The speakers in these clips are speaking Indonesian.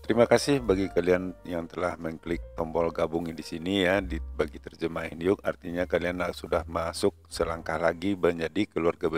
Terima kasih bagi kalian yang telah mengklik tombol gabung di sini ya di bagi terjemahin yuk. Artinya kalian sudah masuk selangkah lagi menjadi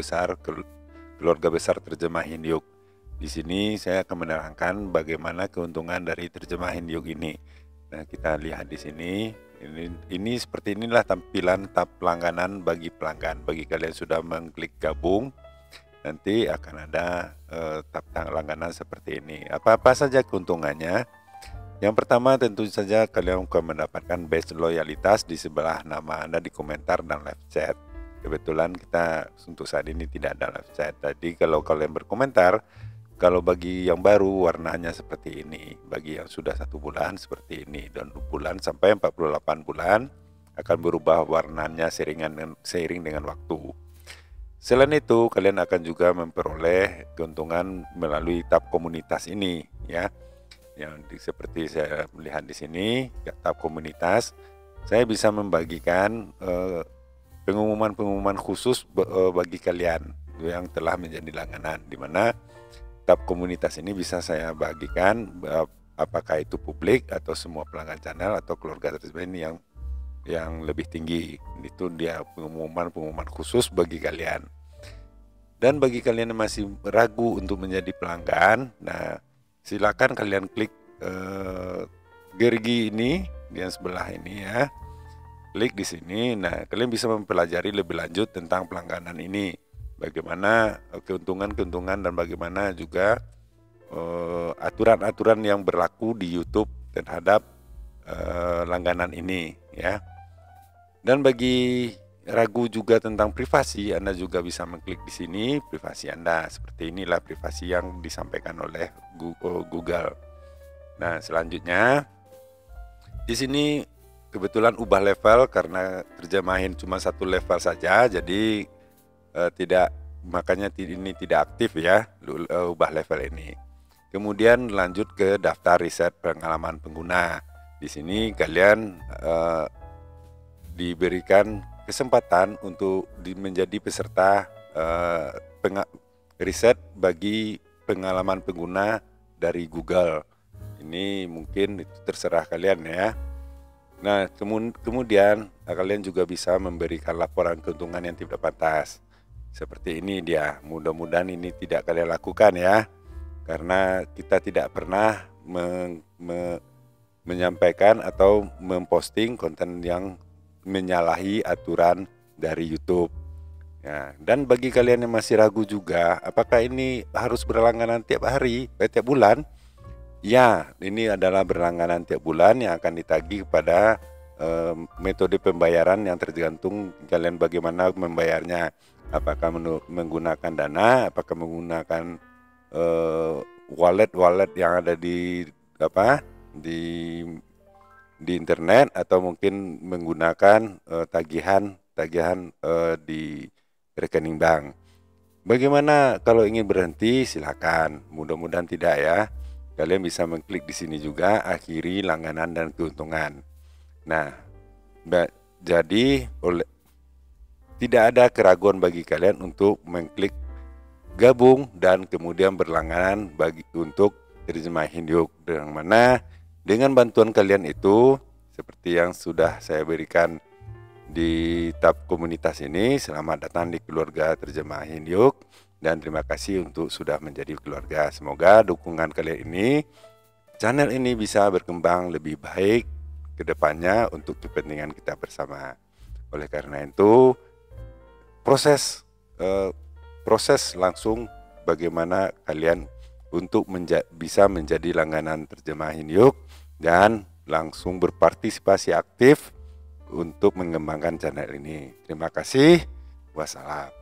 keluarga besar terjemahin yuk. Di sini saya akan menerangkan bagaimana keuntungan dari terjemahin yuk ini. Nah, kita lihat di sini. Ini seperti inilah tampilan tab langganan bagi pelanggan. Bagi kalian sudah mengklik gabung, nanti akan ada tab langganan seperti ini. Apa-apa saja keuntungannya? Yang pertama tentu saja kalian akan mendapatkan badge loyalitas di sebelah nama Anda di komentar dan live chat. Kebetulan kita untuk saat ini tidak ada live chat. Jadi kalau kalian berkomentar, kalau bagi yang baru warnanya seperti ini, bagi yang sudah 1 bulan seperti ini, dan 2 bulan sampai 48 bulan akan berubah warnanya seiring dengan waktu. Selain itu, kalian akan juga memperoleh keuntungan melalui tab komunitas ini, ya. Seperti saya melihat di sini, tab komunitas, saya bisa membagikan pengumuman-pengumuman khusus bagi kalian yang telah menjadi langganan, di mana tab komunitas ini bisa saya bagikan apakah itu publik atau semua pelanggan channel atau keluarga terjemahin yang lebih tinggi. Itu dia pengumuman khusus bagi kalian. Dan bagi kalian yang masih ragu untuk menjadi pelanggan, nah silakan kalian klik gerigi ini di yang sebelah ini ya. Klik di sini. Nah, kalian bisa mempelajari lebih lanjut tentang pelangganan ini. Bagaimana keuntungan-keuntungan dan bagaimana juga aturan-aturan yang berlaku di YouTube terhadap langganan ini ya. Dan bagi ragu juga tentang privasi, Anda juga bisa mengklik di sini privasi Anda. Seperti inilah privasi yang disampaikan oleh Google. Nah, selanjutnya di sini kebetulan ubah level karena terjemahin cuma 1 level saja, jadi makanya ini tidak aktif ya, ubah level ini. Kemudian lanjut ke daftar riset pengalaman pengguna. Di sini kalian diberikan kesempatan untuk menjadi peserta riset bagi pengalaman pengguna dari Google. Ini mungkin itu terserah kalian ya. Nah, kemudian kalian juga bisa memberikan laporan keuntungan yang tidak pantas. Seperti ini dia. Mudah-mudahan ini tidak kalian lakukan ya, karena kita tidak pernah menyampaikan atau memposting konten yang menyalahi aturan dari YouTube. Ya, dan bagi kalian yang masih ragu juga, apakah ini harus berlangganan tiap hari, tiap bulan? Ya, ini adalah berlangganan tiap bulan yang akan ditagih kepada metode pembayaran yang tergantung kalian bagaimana membayarnya. Apakah menggunakan dana, apakah menggunakan wallet yang ada di internet, atau mungkin menggunakan tagihan di rekening bank. Bagaimana kalau ingin berhenti? Silakan. Mudah-mudahan tidak ya. Kalian bisa mengklik di sini juga akhiri langganan dan keuntungan. Nah, jadi tidak ada keraguan bagi kalian untuk mengklik gabung dan kemudian berlangganan untuk terjemahin yuk, dengan mana dengan bantuan kalian itu seperti yang sudah saya berikan di tab komunitas ini. Selamat datang di keluarga terjemahin yuk, dan terima kasih untuk sudah menjadi keluarga. Semoga dukungan kalian ini, channel ini bisa berkembang lebih baik ke depannya untuk kepentingan kita bersama. Oleh karena itu, proses langsung bagaimana kalian untuk bisa menjadi langganan terjemahin yuk dan langsung berpartisipasi aktif untuk mengembangkan channel ini. Terima kasih. Wassalam.